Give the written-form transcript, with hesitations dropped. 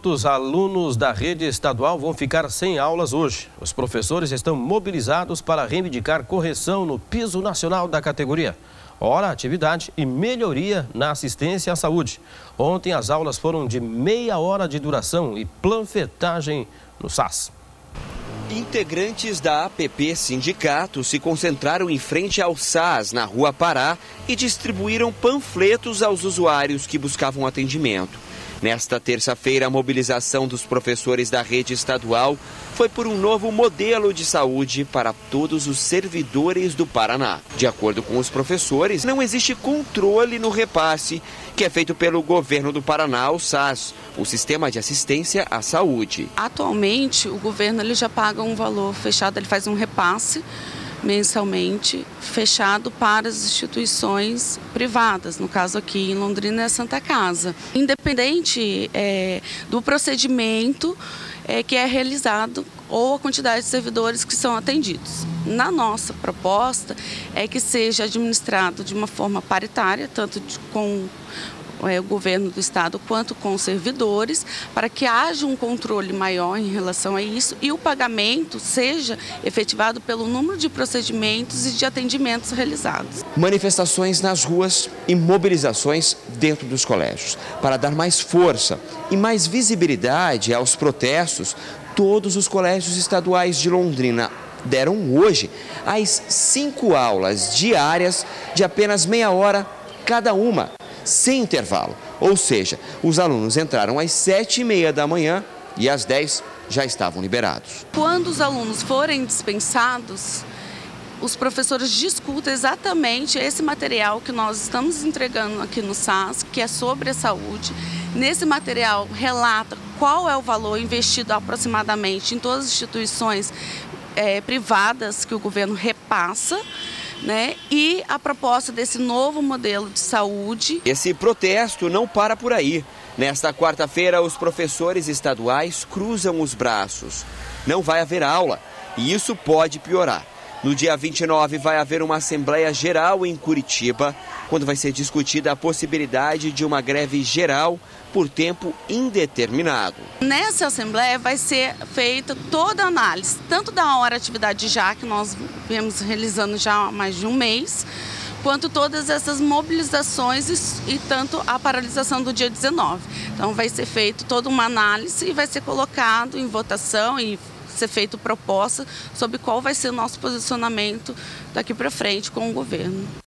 Os alunos da rede estadual vão ficar sem aulas hoje. Os professores estão mobilizados para reivindicar correção no piso nacional da categoria, hora, atividade e melhoria na assistência à saúde. Ontem as aulas foram de meia hora de duração e panfletagem no SAS. Integrantes da APP Sindicato se concentraram em frente ao SAS, na Rua Pará, e distribuíram panfletos aos usuários que buscavam atendimento. Nesta terça-feira, a mobilização dos professores da rede estadual foi por um novo modelo de saúde para todos os servidores do Paraná. De acordo com os professores, não existe controle no repasse que é feito pelo governo do Paraná, o SAS, o Sistema de Assistência à Saúde. Atualmente, o governo ele já paga um valor fechado, ele faz um repasse mensalmente fechado para as instituições privadas, no caso aqui em Londrina é a Santa Casa. Independente do procedimento que é realizado ou a quantidade de servidores que são atendidos. Na nossa proposta é que seja administrado de uma forma paritária, tanto com o governo do estado quanto com os servidores, para que haja um controle maior em relação a isso e o pagamento seja efetivado pelo número de procedimentos e de atendimentos realizados. Manifestações nas ruas e mobilizações dentro dos colégios. Para dar mais força e mais visibilidade aos protestos, todos os colégios estaduais de Londrina deram hoje as 5 aulas diárias de apenas meia hora cada uma, sem intervalo. Ou seja, os alunos entraram às 7h30 da manhã e às 10 já estavam liberados. Quando os alunos forem dispensados, os professores discutem exatamente esse material que nós estamos entregando aqui no SAS, que é sobre a saúde. Nesse material relata qual é o valor investido aproximadamente em todas as instituições privadas que o governo repassa, e a proposta desse novo modelo de saúde. Esse protesto não para por aí. Nesta quarta-feira, os professores estaduais cruzam os braços. Não vai haver aula e isso pode piorar. No dia 29 vai haver uma Assembleia Geral em Curitiba, quando vai ser discutida a possibilidade de uma greve geral por tempo indeterminado. Nessa Assembleia vai ser feita toda a análise, tanto da hora atividade já, que nós vemos realizando já há mais de um mês, quanto todas essas mobilizações e tanto a paralisação do dia 19. Então vai ser feita toda uma análise e vai ser colocado em votação e ser feita proposta sobre qual vai ser o nosso posicionamento daqui para frente com o governo.